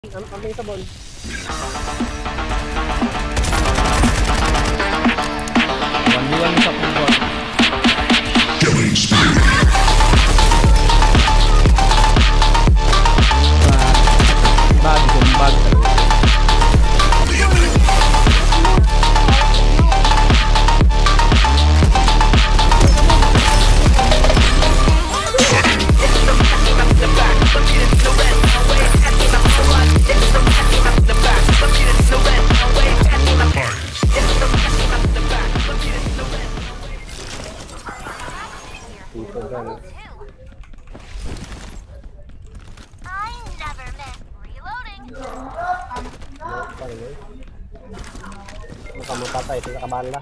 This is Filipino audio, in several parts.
Ang may sabon. Wandiwan sa kumpor. Killing spree. Bag, sumbag. Mukhang mapatay sila kabala.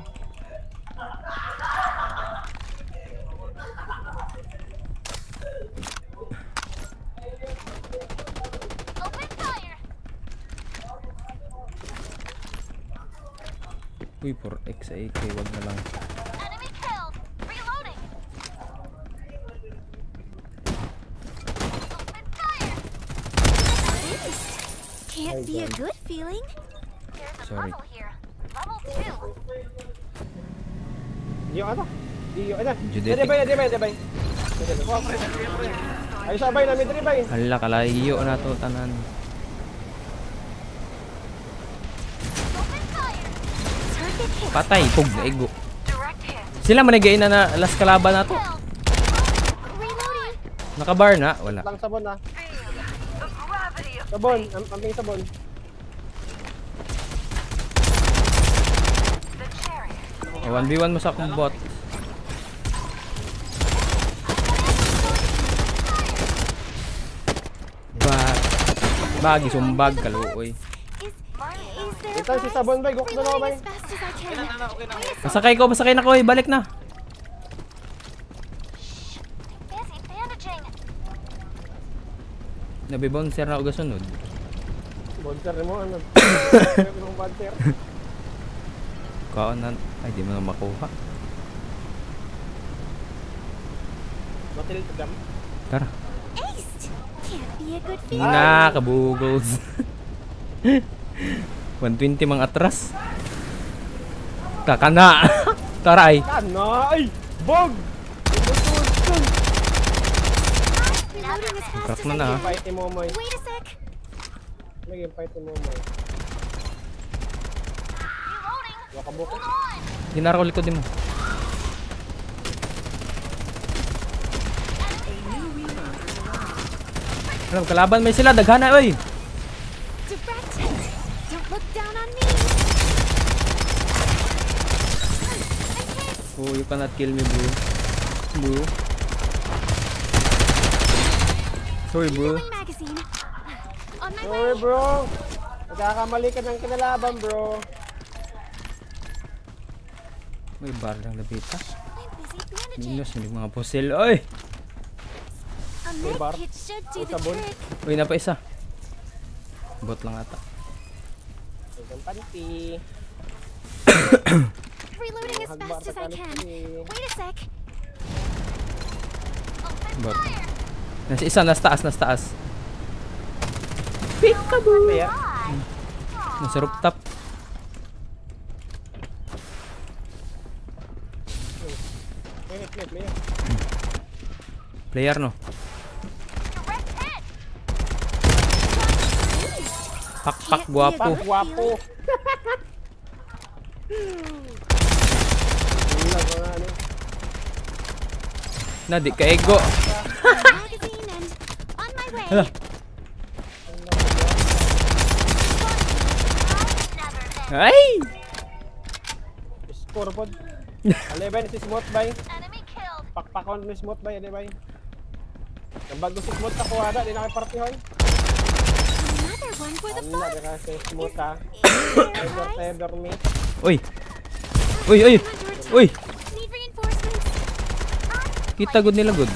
Uy, 4x AK, wag na lang. Can't be a good feeling. Sorry. Yung ano? Yung ano? Judetic. Debay. Ay sabay na midri bay. Hala, kalayo na to tanan. Patay, pug na igo. Sila manigay na last kalaban na to. Nakabar na, wala. Lang sabon na. Sabon, ang may sabon. O, 1v1 mo sa akong bot. Bagi sumbag kaluoy. Ito si sabon bay, guk na ako bay. Masakay na ko, balik na. Nabibonser na ako gasunod. Bonser mo ano? Ano bonser? Kaon na, ay di mo na makuha. Matil to jam. Tara. Can't be a good feeling. Na, kabugos. 120 mang atras. Kakana. Tara ay. Kana ay bog. Reloading as fast Crack as na I na. can. Fight mo mo. Wait a sec. Lagi fight mo mo. Wakabuko. Ginara ko likod mo. Alam, kalaban may sila, daghana oy. Direct hit. Don't look down on me. Oh, you cannot kill me, bro. Bro. Sorry, bro. Reloading magazine. On my Sorry way. bro. Nagkakamali ka ng kinalaban bro. May bar lang labita. I'm busy bandaging. Minus yung mga pusil. Oy! A May bar. med kit should do May the sabon. trick. Uy, na pa isa. Bot lang ata. Ang panty. Reloading as fast as I can. Wait a sec. Bot. Nasa isa, nas taas. Peekaboo! Player. Nasa rooftop. Player. Player, no? Pak, guwapo. Guwapo. Wala ko na ano. Na, di ka ego. Magazine and on my way. Hala. Ay! Score pod. Alebay si Smooth bay. Pakpakon ni Smooth bay, alebay. Ang bago si Smooth ako ada, di na kay partihoy. Another one for the Ano fun. na kasi Smooth ha. Ever me. Uy! Uy! Need reinforcements. Kita good nila good.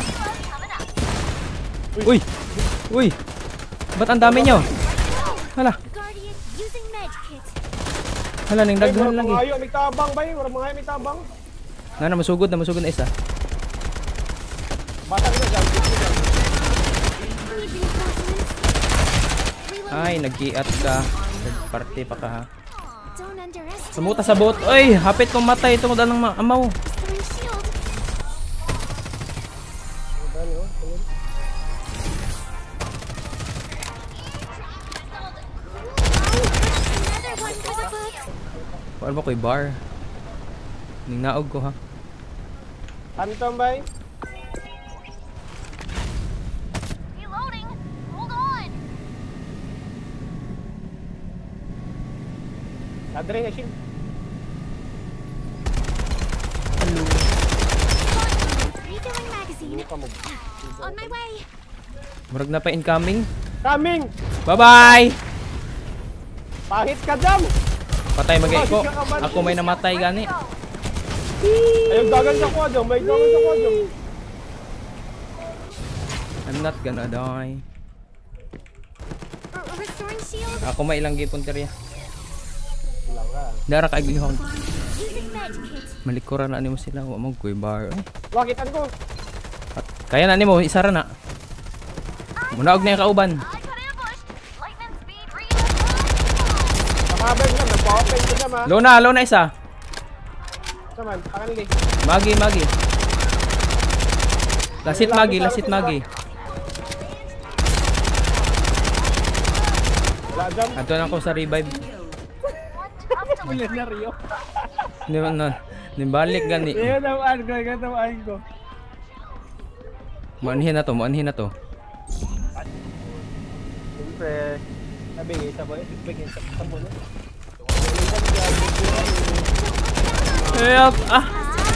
Uy! Ba't ang dami nyo? Hala! Guardian using med kit. Hala, nang daghan lagi. Mga ayo, may tabang bay. Wala mga ayo, may tabang. Na masugod na isa. Bata ko dyan. Need reinforcements. Ay, nag-iat ka. Third party pa ka ha. Don't underestimate. Sumuta sa bot. Oy, hapit kong matay itong dalang amaw. Restoring shield. Another one for the book. Paano ba ko'y bar? Ningnaog ko ha. Phantom bay. Reloading. Hold on. Adre na shield. Refilling magazine. Hindi ka mo. On my way. Murag na pa incoming. Coming! Bye-bye! Pahit ka jam! Patay mag ko. Ako may namatay gani. Ayun, dagan sa kuha jam. May dagan sa kuha jam. I'm not gonna die. Restoring shield. Ako may ilang gipunterya. Ilang ka. Dara ka iglihon. Using med kit. Malikuran na nimo sila. Wa mo ko'y bar. Ay. Wakitan ko. Kaya na nimo isa ra na. Munaog na yung kauban. Nakabag na. Nagpa-open ko jam ha. Low na isa. Saman, pakanili. Magi. Lasit magi. Wala jam. Ato na ko sa revive. Milenaryo. Di ba na? Nimbalik gani. Iyan naman ko. Maanhin na to. Siyempre, sabi nga isa ba? Bigyan sa mo na. Help! Ah!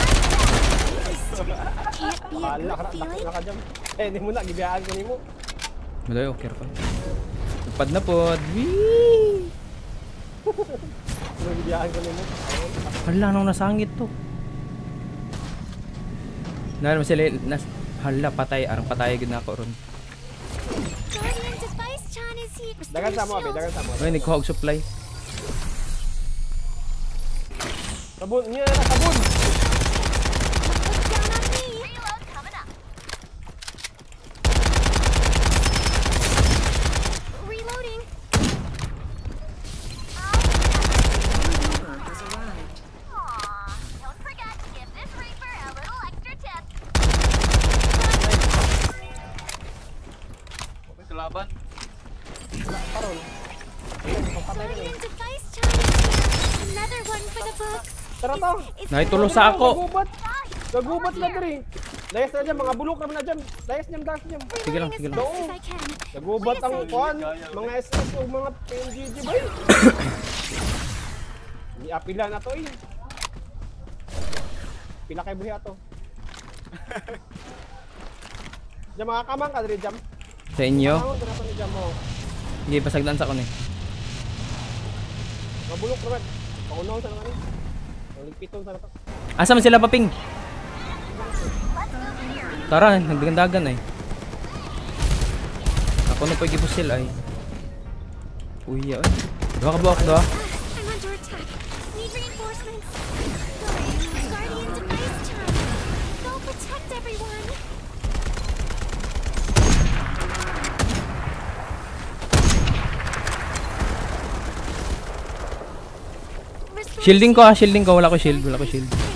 Can't be a good feeling. Nakajam. Hindi mo na, gibiyaan ko ni mo. Madoy, okay pa. Tupad na pod. Wee! Gibiyaan ko ni mo. Hala, nung nasangit to. Naman sila, hala, patay. Arang patay gud na ako ron. Guardian device Chan is here. Dagan sa mo, abe. Dagan sa mo. Ay, nagkuha og supply. Sabon. Niya na sabon. Look down on me. Reload coming up. Reloading. Don't forget to give this Reaper a little extra tip. Paron. Guardian device Chan is here. Another one for the book. Tara to. Naitulo sa ako. Gagubat na diri. Layas na dyan, mga bulok naman na dyan. Layas dyan. Sige lang. As fast as I can. Gagubat ang kuhan. Mga SS o mga PNGG ba yun? Hindi apila na to eh. Pila kay buhi ato. Diyan mga kamang ka diri jam. Sa inyo. Ako na to ni jam mo. Hindi, pasagdan sa ko ni. Mga bulok naman. Paunaw sa naman eh. Ligpiton sa nato. Asa man sila paping? Tara, nagdagan eh. Ako na po igipusil ay. Uy, ay. Dua ka buwak, dua. I'm under attack. Need reinforcements. Guardian device Chan. Go protect everyone. Shielding ko. Wala ko shield. Hang in there.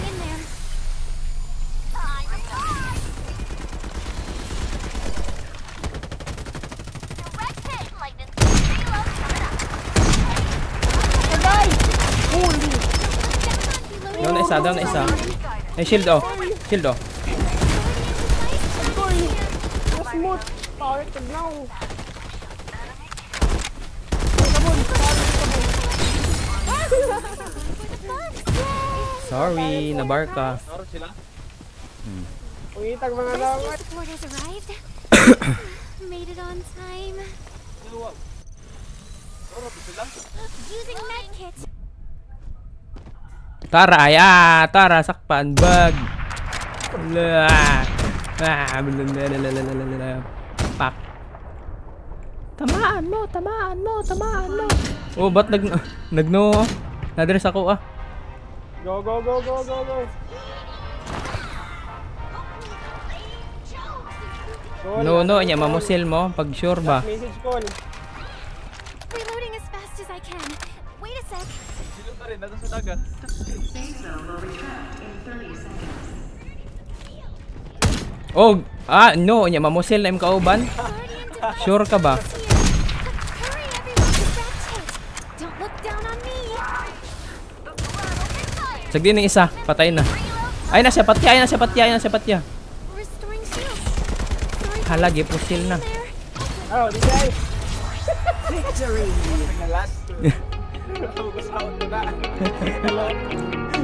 Down na isa. Ay, shield oh. Koy! Smooth! Pawit tagnaw! Sorry, nabar ka. Pungitag mga lawat! Rescue support has arrived. Made it on time. Using med kit. Tara, sakpan, bag. Pak. Tamaan mo. Oh, ba't nagno? Nadress ako ah. Go! No, nya mamusil mo pag sure ba. Message call. I can. Wait a sec. Sino pa rin, nasa sa dagat. Oh, no, nya mamusil na im kauban. Guardian Sure ka ba? device here. Hurry, everyone, direct hit. Don't look down on me. Sagdi ning isa, patay na. Ay na siya patya, ay na siya patya, ay na siya patya. Restoring shields. Sorry, Halagi pusil na. there. Oh, di guys. Victory. Last. Gusto ko na.